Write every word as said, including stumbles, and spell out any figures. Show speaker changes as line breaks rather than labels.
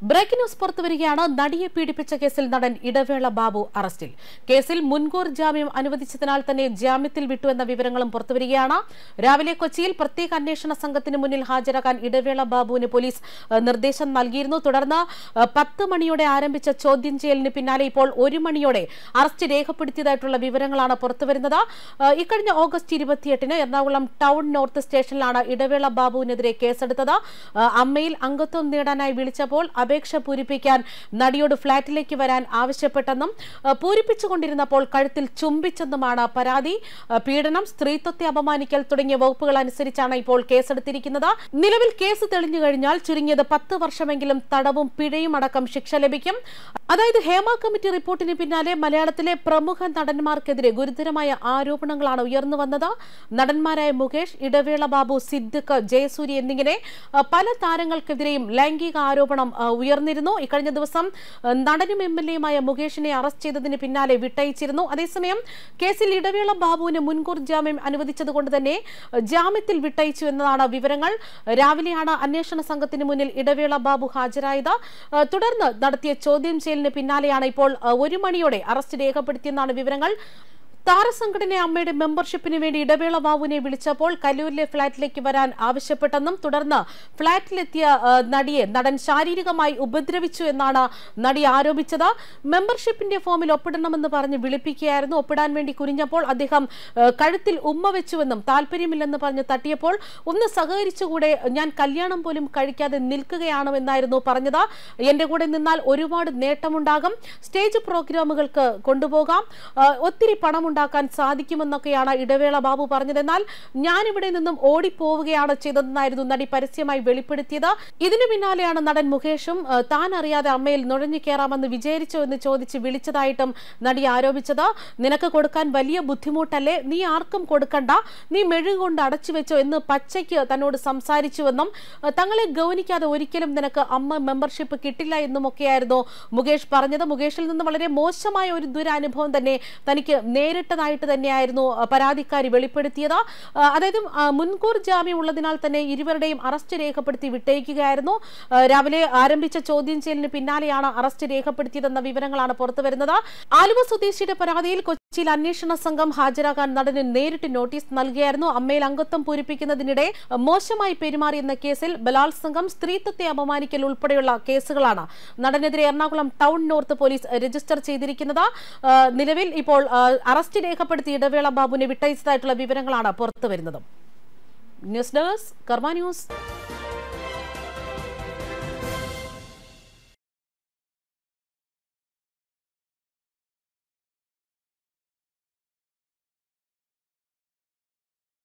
Breaking news പുറത്തുവരികയാണ്. നടിയെ പീഡിപ്പിച്ച കേസിൽ നടൻ ഇടവേള ബാബു അറസ്റ്റിൽ. കേസിൽ മുൻകൂർ ജാമ്യം അനുവദിച്ചതിനാൽ തന്നെ ജാമ്യത്തിൽ വിട്ടുവെന്ന വിവരങ്ങളും പുറത്തുവരികയാണ്. രാവിലെ കൊച്ചിയിൽ പ്രത്യേക അന്വേഷണ സംഘത്തിന് മുന്നിൽ ഹാജരാകാൻ ഇടവേള ബാബുവിന് പോലീസ് നിർദ്ദേശം നൽകിയിരുന്നു. തുടർന്ന് പത്ത് മണിയോടെ ആരംഭിച്ച ചോദ്യം ചെയ്യലിന് പിന്നാലെ ഇപ്പോൾ ഒരു മണിയോടെ അറസ്റ്റ് രേഖപ്പെടുത്തിയതായിട്ടുള്ള വിവരങ്ങളാണ് പുറത്തുവരുന്നത്. ഇക്കഴിഞ്ഞ ഓഗസ്റ്റ് ഇരുപത്തിയെട്ടിന് എറണാകുളം ടൗൺ നോർത്ത് സ്റ്റേഷനിലാണ് ഇടവേള ബാബുവിനെതിരെ കേസെടുത്തത്. അമ്മയിൽ അംഗത്വം നേടാനായി വിളിച്ചപ്പോൾ അപേക്ഷ പൂരിപ്പിക്കാൻ നടിയോട് ഫ്ളാറ്റിലേക്ക് വരാൻ ആവശ്യപ്പെട്ടെന്നും പൂരിപ്പിച്ചുകൊണ്ടിരുന്നപ്പോൾ കഴുത്തിൽ ചുംബിച്ചെന്നുമാണ് പരാതി. പീഡനം, സ്ത്രീത്വത്തെ അപമാനിക്കൽ തുടങ്ങിയ വകുപ്പുകൾ അനുസരിച്ചാണ് ഇപ്പോൾ കേസെടുത്തിരിക്കുന്നത്. നിലവിൽ കേസ് തെളിഞ്ഞു കഴിഞ്ഞാൽ ചുരുങ്ങിയത് പത്ത് വർഷമെങ്കിലും തടവും പിഴയും അടക്കം ശിക്ഷ ലഭിക്കും. അതായത് ഹേമ കമ്മിറ്റി റിപ്പോർട്ടിന് പിന്നാലെ മലയാളത്തിലെ പ്രമുഖ നടന്മാർക്കെതിരെ ഗുരുതരമായ ആരോപണങ്ങളാണ് ഉയർന്നു വന്നത്. നടന്മാരായ മുകേഷ്, ഇടവേള ബാബു, സിദ്ദിഖ്, ജയസൂര്യ എന്നിങ്ങനെ പല താരങ്ങൾക്കെതിരെയും ലൈംഗിക ആരോപണം ഉയർന്നിരുന്നു. ഇക്കഴിഞ്ഞ ദിവസം നടനും എം എൽ എയുമായ മുകേഷിനെ അറസ്റ്റ് ചെയ്തതിന് പിന്നാലെ വിട്ടയച്ചിരുന്നു. അതേസമയം കേസിൽ ഇടവേള ബാബുവിന് മുൻകൂർ ജാമ്യം അനുവദിച്ചതുകൊണ്ട് തന്നെ ജാമ്യത്തിൽ വിട്ടയച്ചു എന്നതാണ് വിവരങ്ങൾ. രാവിലെയാണ് അന്വേഷണ സംഘത്തിന് മുന്നിൽ ഇടവേള ബാബു ഹാജരായത്. തുടർന്ന് നടത്തിയ ചോദ്യം ചെയ്യലിന് പിന്നാലെയാണ് ഇപ്പോൾ ഒരു മണിയോടെ അറസ്റ്റ് രേഖപ്പെടുത്തിയെന്നാണ് വിവരങ്ങൾ. താരസംഘടന അമ്മയുടെ മെമ്പർഷിപ്പിന് വേണ്ടി ഇടവേള ബാബുവിനെ വിളിച്ചപ്പോൾ കല്ലൂരിലെ ഫ്ളാറ്റിലേക്ക് വരാൻ ആവശ്യപ്പെട്ടെന്നും തുടർന്ന് ഫ്ളാറ്റിലെത്തിയ നടിയെ നടൻ ശാരീരികമായി ഉപദ്രവിച്ചു എന്നാണ് നടി ആരോപിച്ചത്. മെമ്പർഷിപ്പിന്റെ ഫോമിൽ ഒപ്പിടണമെന്ന് പറഞ്ഞ് വിളിപ്പിക്കുകയായിരുന്നു. ഒപ്പിടാൻ വേണ്ടി കുനിഞ്ഞപ്പോൾ അദ്ദേഹം കഴുത്തിൽ ഉമ്മ വെച്ചുവെന്നും താല്പര്യമില്ലെന്ന് പറഞ്ഞ് തട്ടിയപ്പോൾ ഒന്ന് സഹകരിച്ചുകൂടെ, ഞാൻ കല്യാണം പോലും കഴിക്കാതെ നിൽക്കുകയാണെന്നായിരുന്നു പറഞ്ഞത്. എന്റെ കൂടെ നിന്നാൽ ഒരുപാട് നേട്ടമുണ്ടാകും, സ്റ്റേജ് പ്രോഗ്രാമുകൾക്ക് കൊണ്ടുപോകാം, ഒത്തിരി പണം ഉണ്ടാക്കാൻ സാധിക്കുമെന്നൊക്കെയാണ് ഇടവേള ബാബു പറഞ്ഞത്. എന്നാൽ ഞാനിവിടെ നിന്നും ഓടിപ്പോവുകയാണ് ചെയ്തതെന്നായിരുന്നു നടി പരസ്യമായി വെളിപ്പെടുത്തിയത്. ഇതിനു പിന്നാലെയാണ് നടൻ മുകേഷും താൻ അറിയാതെ അമ്മയിൽ നുഴഞ്ഞു കയറാമെന്ന് വിചാരിച്ചോ എന്ന് ചോദിച്ച് വിളിച്ചതായിട്ടും നടി ആരോപിച്ചത്. നിനക്ക് കൊടുക്കാൻ വലിയ ബുദ്ധിമുട്ടല്ലേ, നീ ആർക്കും കൊടുക്കണ്ട, നീ മെഴുകൊണ്ട് അടച്ചു വെച്ചോ എന്ന് പച്ചയ്ക്ക് തന്നോട് സംസാരിച്ചുവെന്നും തങ്ങളെ ഗൗനിക്കാതെ ഒരിക്കലും നിനക്ക് അമ്മ മെമ്പർഷിപ്പ് കിട്ടില്ല എന്നുമൊക്കെയായിരുന്നു മുകേഷ് പറഞ്ഞത്. മുകേഷിൽ നിന്ന് വളരെ മോശമായ ഒരു ദുരനുഭവം തന്നെ തനിക്ക് നേരിട്ടതായിട്ട് തന്നെയായിരുന്നു പരാതിക്കാരി വെളിപ്പെടുത്തിയത്. അതായത് മുൻകൂർ ജാമ്യം ഉള്ളതിനാൽ തന്നെ ഇരുവരുടെയും അറസ്റ്റ് രേഖപ്പെടുത്തി വിട്ടയക്കുകയായിരുന്നു. രാവിലെ ആരംഭിച്ച ചോദ്യം ചെയ്യലിന് പിന്നാലെയാണ് അറസ്റ്റ് രേഖപ്പെടുത്തിയതെന്ന വിവരങ്ങളാണ് പുറത്തുവരുന്നത്. ആലുവ സ്വദേശിയുടെ പരാതിയിൽ കൊച്ചിയിൽ അന്വേഷണ സംഘം ഹാജരാകാൻ നടന് നേരിട്ട് നോട്ടീസ് നൽകിയായിരുന്നു. അമ്മയിൽ അംഗത്വം പൂരിപ്പിക്കുന്നതിനിടെ മോശമായി പെരുമാറിയെന്ന കേസിൽ ബലാത്സംഗം, സ്ത്രീത്വത്തെ അപമാനിക്കൽ ഉൾപ്പെടെയുള്ള കേസുകളാണ് നടനെതിരെ Ernakulam town north police register ചെയ്തിരിക്കുന്നത്. നിലവിൽ ഇപ്പോൾ അറസ്റ്റ് രേഖപ്പെടുത്തി ഇടവേള ബാബുവിനെ വിട്ടയച്ചതായിട്ടുള്ള വിവരങ്ങളാണ് പുറത്തുവരുന്നത്. News desk Karma news.